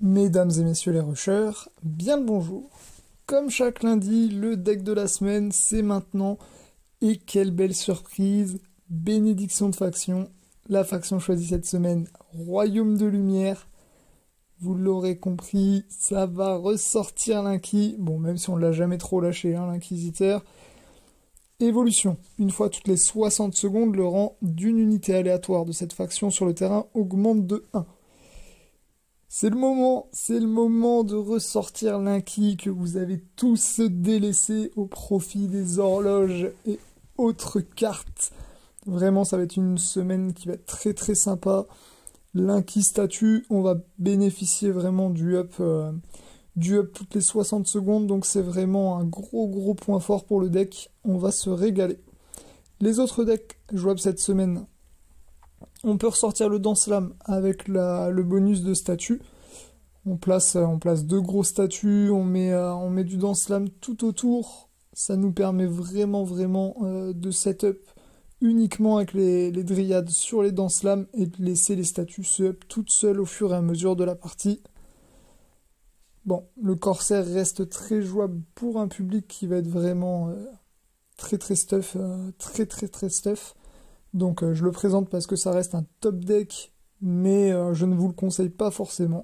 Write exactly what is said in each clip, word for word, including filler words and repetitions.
Mesdames et messieurs les rushers, bien le bonjour. Comme chaque lundi, le deck de la semaine, c'est maintenant. Et quelle belle surprise, bénédiction de faction. La faction choisie cette semaine, Royaume de Lumière. Vous l'aurez compris, ça va ressortir l'Inqui. Bon, même si on l'a jamais trop lâché, hein, l'Inquisiteur. Évolution. Une fois toutes les soixante secondes, le rang d'une unité aléatoire de cette faction sur le terrain augmente de un. C'est le moment, c'est le moment de ressortir l'Inqui que vous avez tous délaissé au profit des horloges et autres cartes. Vraiment, ça va être une semaine qui va être très très sympa. L'Inqui statue, on va bénéficier vraiment du up, euh, du up toutes les soixante secondes, donc c'est vraiment un gros gros point fort pour le deck. On va se régaler. Les autres decks jouables cette semaine, on peut ressortir le Danslam avec la, le bonus de statut. On place, on place deux gros statues, on met, euh, on met du Danslam tout autour. Ça nous permet vraiment, vraiment euh, de setup uniquement avec les, les dryades sur les Danslam et de laisser les statues se up toutes seules au fur et à mesure de la partie. Bon, le Corsaire reste très jouable pour un public qui va être vraiment euh, très très stuff, euh, très très très stuff. Donc euh, je le présente parce que ça reste un top deck, mais euh, je ne vous le conseille pas forcément.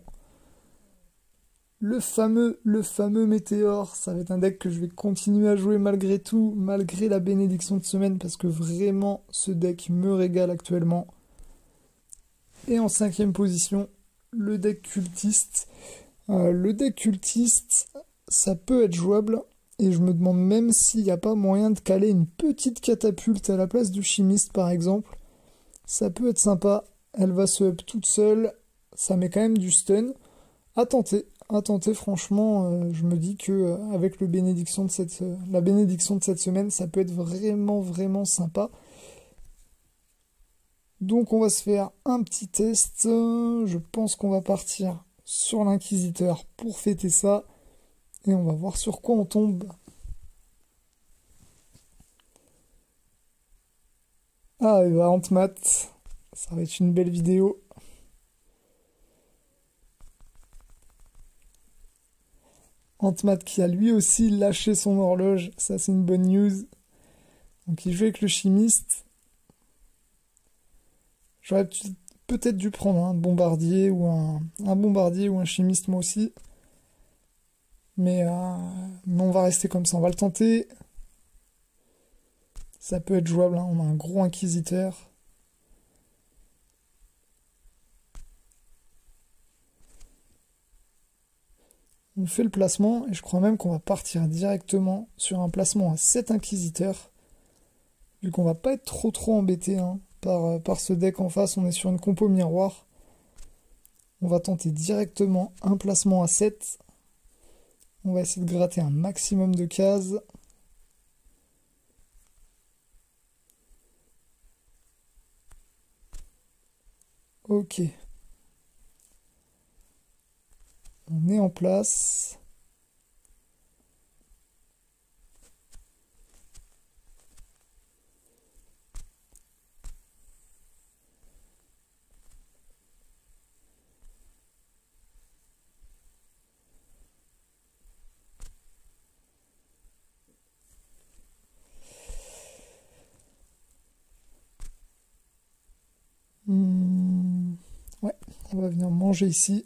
Le fameux, le fameux Météore, ça va être un deck que je vais continuer à jouer malgré tout, malgré la bénédiction de semaine, parce que vraiment ce deck me régale actuellement. Et en cinquième position, le deck cultiste. Euh, le deck cultiste, ça peut être jouable, et je me demande même s'il n'y a pas moyen de caler une petite catapulte à la place du chimiste par exemple. Ça peut être sympa, elle va se up toute seule, ça met quand même du stun. À tenter, à tenter franchement, euh, je me dis que euh, avec le bénédiction de cette, euh, la bénédiction de cette semaine, ça peut être vraiment vraiment sympa. Donc on va se faire un petit test, je pense qu'on va partir sur l'Inquisiteur pour fêter ça. Et on va voir sur quoi on tombe. Ah, et bah Antmat, ça va être une belle vidéo. Antmat qui a lui aussi lâché son horloge, ça c'est une bonne news. Donc il joue avec le chimiste. J'aurais peut-être dû prendre un bombardier ou un, un bombardier ou un chimiste moi aussi. Mais, euh, mais on va rester comme ça, on va le tenter. Ça peut être jouable, hein. On a un gros inquisiteur. On fait le placement et je crois même qu'on va partir directement sur un placement à sept inquisiteurs. Vu qu'on va pas être trop trop embêté hein, par, par ce deck en face, on est sur une compo miroir. On va tenter directement un placement à sept. On va essayer de gratter un maximum de cases. Ok. On est en place. Hmm. Ouais, on va venir manger ici.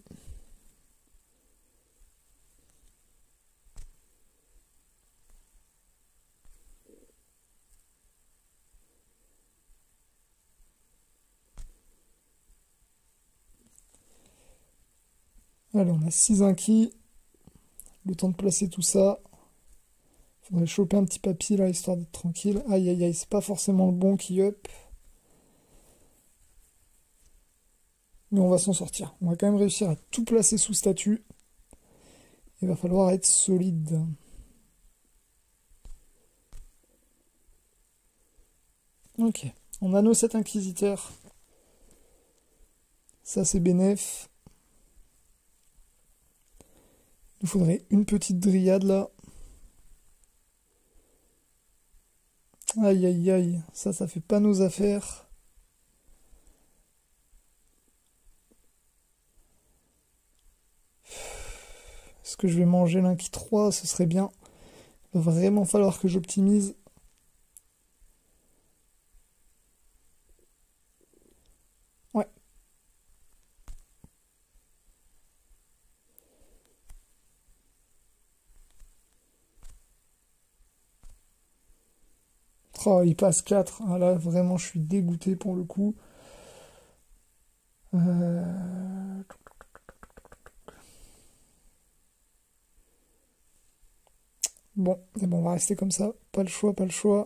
Allez, on a six inquis. Le temps de placer tout ça. Faudrait choper un petit papier là, histoire d'être tranquille. Aïe aïe aïe, c'est pas forcément le bon qui up. Mais on va s'en sortir. On va quand même réussir à tout placer sous statut. Il va falloir être solide. Ok. On a nos sept inquisiteurs. Ça c'est bénef. Il nous faudrait une petite dryade là. Aïe aïe aïe. Ça, ça fait pas nos affaires. Est-ce que je vais manger l'inqui trois? Ce serait bien. Il va vraiment falloir que j'optimise. Ouais. Oh, il passe quatre. Ah là, vraiment, je suis dégoûté pour le coup. Euh... Bon, et bon, on va rester comme ça. Pas le choix, pas le choix.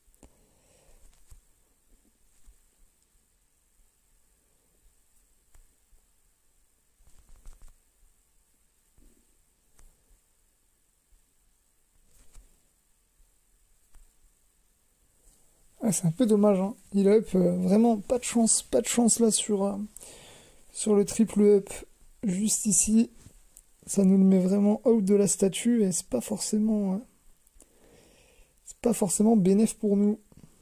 Ah, c'est un peu dommage, hein. Il up, euh, vraiment pas de chance, pas de chance là sur, euh, sur le triple up. Juste ici, ça nous le met vraiment out de la statue et c'est pas forcément, euh, c'est pas forcément bénéf pour nous.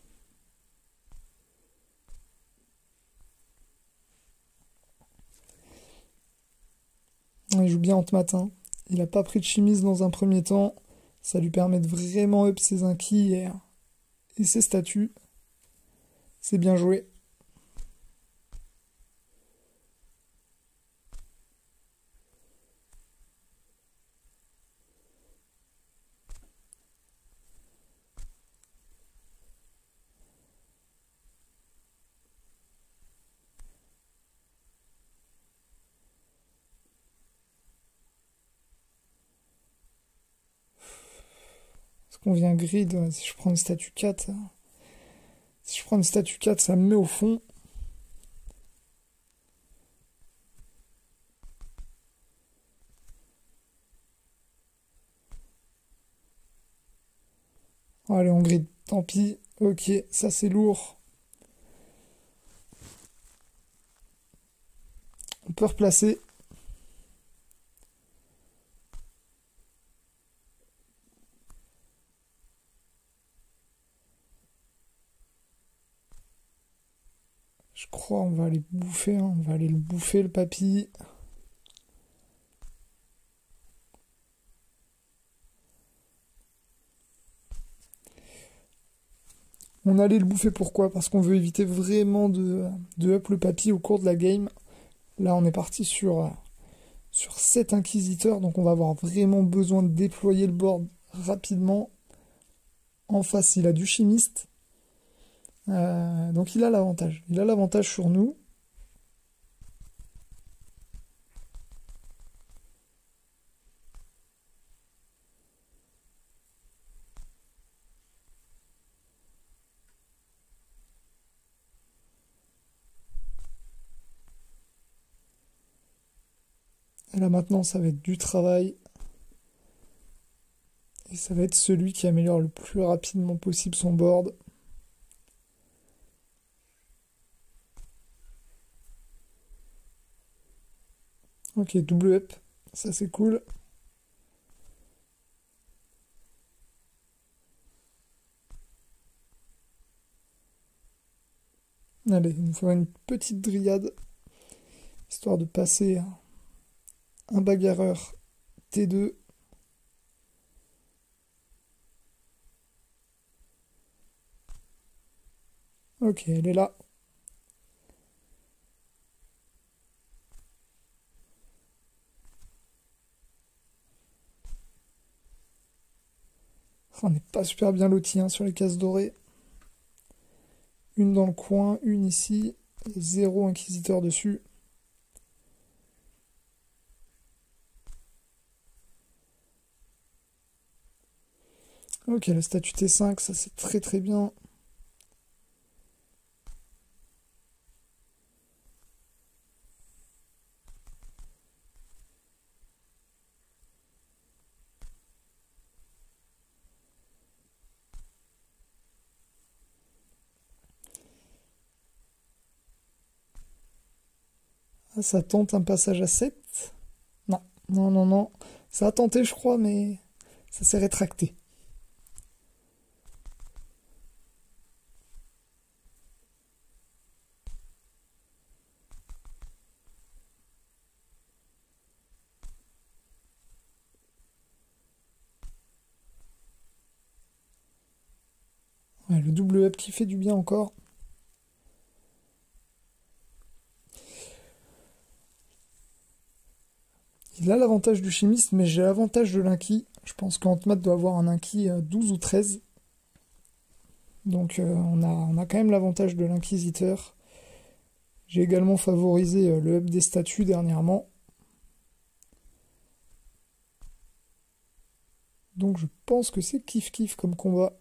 Il joue bien en matin. Il a pas pris de chimise dans un premier temps. Ça lui permet de vraiment up ses inquis et, et ses statues. C'est bien joué. Est-ce qu'on vient grid? Si je prends une statue quatre, si je prends une statue quatre, ça me met au fond. Allez, on grid. Tant pis. Ok, ça c'est lourd. On peut replacer. Je crois on va aller bouffer, hein. On va aller le bouffer le papy. On allait le bouffer pourquoi? Parce qu'on veut éviter vraiment de, de up le papy au cours de la game. Là on est parti sur, sur sept inquisiteurs, donc on va avoir vraiment besoin de déployer le board rapidement. En face il a du chimiste. Euh, donc il a l'avantage. Il a l'avantage sur nous. Et là maintenant ça va être du travail. Et ça va être celui qui améliore le plus rapidement possible son board. Ok, double up. Ça c'est cool. Allez, il nous faut une petite dryade. Histoire de passer un bagarreur T deux. Ok, elle est là. On n'est pas super bien lotis hein, sur les cases dorées. Une dans le coin, une ici. Zéro inquisiteur dessus. Ok, la statue T cinq, ça c'est très très bien. Ah, ça tente un passage à sept. Non, non, non, non. Ça a tenté, je crois, mais ça s'est rétracté. Ouais, le double up qui fait du bien encore. Il a l'avantage du chimiste, mais j'ai l'avantage de l'inki. Je pense qu'Antmat doit avoir un inki douze ou treize. Donc euh, on, a, on a quand même l'avantage de l'inquisiteur. J'ai également favorisé euh, le up des statues dernièrement. Donc je pense que c'est kiff-kiff comme combat.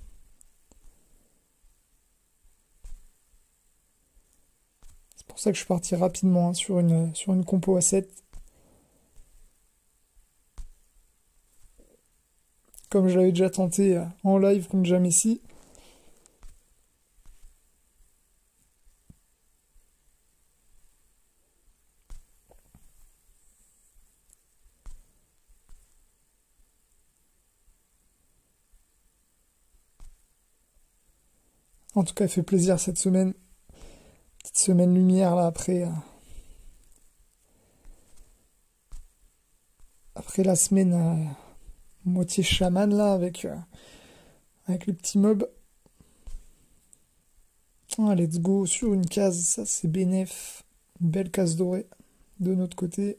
C'est pour ça que je suis parti rapidement hein, sur, une, sur une compo à sept. Comme je l'avais déjà tenté euh, en live contre Jamessi. En tout cas, il fait plaisir cette semaine. Petite semaine lumière là après. Euh, après la semaine euh, moitié chaman là avec, euh, avec le petit mob. Ah, let's go sur une case, ça c'est bénef. Une belle case dorée de notre côté.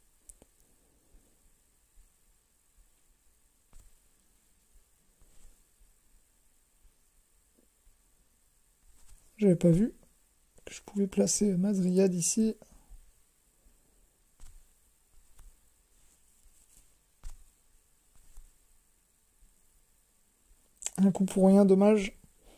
J'avais pas vu que je pouvais placer Madriad ici. Un coup pour rien, dommage.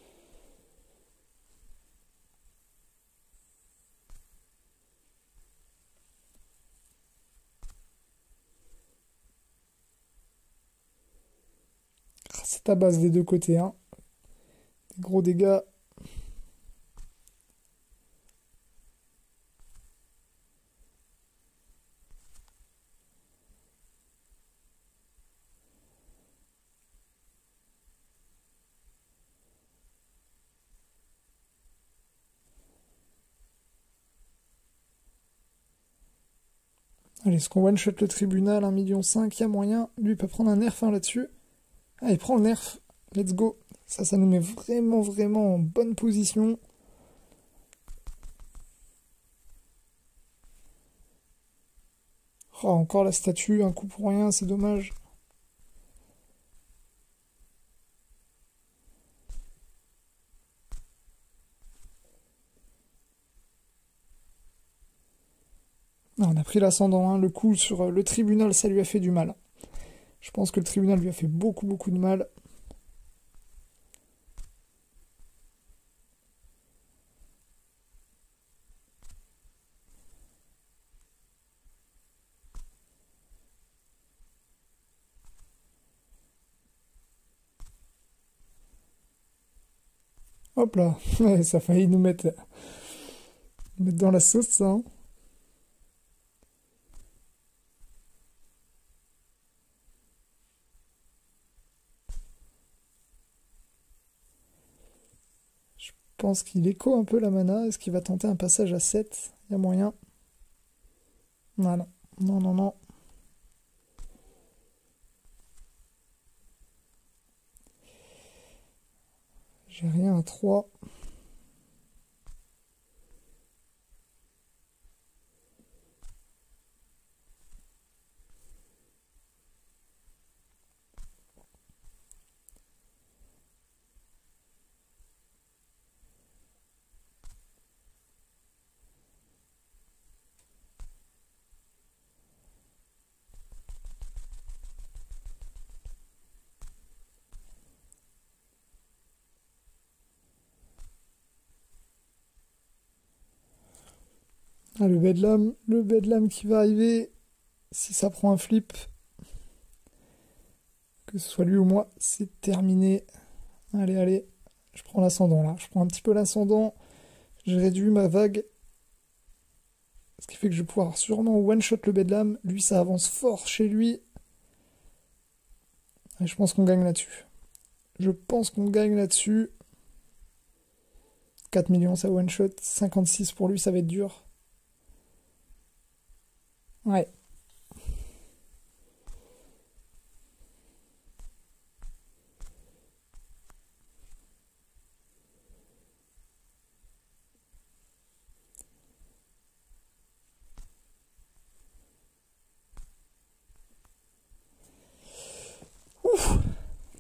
C'est à base des deux côtés, hein. Des gros dégâts. Allez, est-ce qu'on one-shot le tribunal, un million cinq, il y a moyen. Lui, il peut prendre un nerf hein, là-dessus. Ah, il prend le nerf. Let's go. Ça, ça nous met vraiment, vraiment en bonne position. Oh, encore la statue, un coup pour rien, c'est dommage. Non, on a pris l'ascendant, hein. Le coup sur le tribunal, ça lui a fait du mal. Je pense que le tribunal lui a fait beaucoup, beaucoup de mal. Hop là, ouais, ça a failli nous mettre, nous mettre dans la sauce, ça. Hein. Je pense qu'il écho un peu la mana. Est-ce qu'il va tenter un passage à sept? Il y a moyen. Non, non, non, non, non. J'ai rien à trois. Ah, le bedlam, le bedlam qui va arriver. Si ça prend un flip, que ce soit lui ou moi, c'est terminé. Allez, allez, je prends l'ascendant là. Je prends un petit peu l'ascendant. J'ai réduit ma vague. Ce qui fait que je vais pouvoir sûrement one-shot le bedlam. Lui, ça avance fort chez lui. Et je pense qu'on gagne là-dessus. Je pense qu'on gagne là-dessus. quatre millions, ça one-shot. cinquante-six pour lui, ça va être dur. Ouais.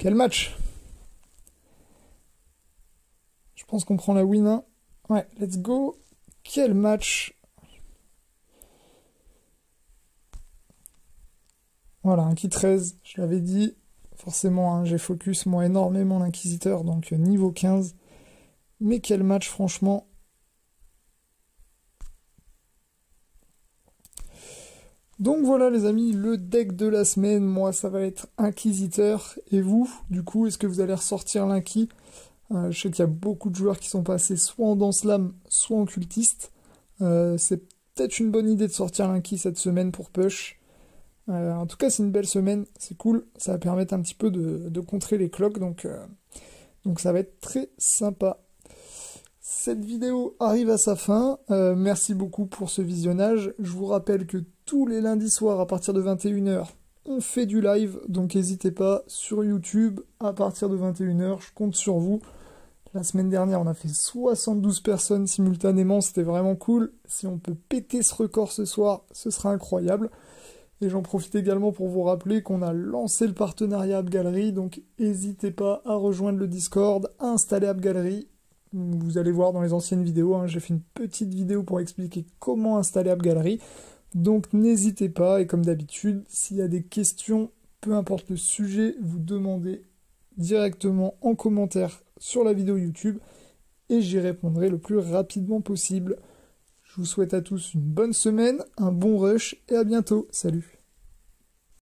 Quel match! Je pense qu'on prend la win, hein. Ouais, let's go. Quel match! Voilà, un kit treize, je l'avais dit. Forcément, hein, j'ai focus moi énormément l'inquisiteur, donc euh, niveau quinze. Mais quel match, franchement. Donc voilà les amis, le deck de la semaine, moi ça va être Inquisiteur. Et vous, du coup, est-ce que vous allez ressortir l'Inqui? euh, Je sais qu'il y a beaucoup de joueurs qui sont passés soit en Danse Lame, soit en Cultiste. Euh, c'est peut-être une bonne idée de sortir l'Inqui cette semaine pour push. Euh, en tout cas, c'est une belle semaine, c'est cool. Ça va permettre un petit peu de, de contrer les cloques, donc, euh, donc ça va être très sympa. Cette vidéo arrive à sa fin. Euh, merci beaucoup pour ce visionnage. Je vous rappelle que tous les lundis soirs à partir de vingt et une heures, on fait du live. Donc n'hésitez pas sur YouTube à partir de vingt et une heures. Je compte sur vous. La semaine dernière, on a fait soixante-douze personnes simultanément. C'était vraiment cool. Si on peut péter ce record ce soir, ce sera incroyable. Et j'en profite également pour vous rappeler qu'on a lancé le partenariat AppGallery. Donc n'hésitez pas à rejoindre le Discord, à installer AppGallery. Vous allez voir dans les anciennes vidéos, hein, j'ai fait une petite vidéo pour expliquer comment installer AppGallery. Donc n'hésitez pas, et comme d'habitude, s'il y a des questions, peu importe le sujet, vous demandez directement en commentaire sur la vidéo YouTube et j'y répondrai le plus rapidement possible. Je vous souhaite à tous une bonne semaine, un bon rush et à bientôt. Salut!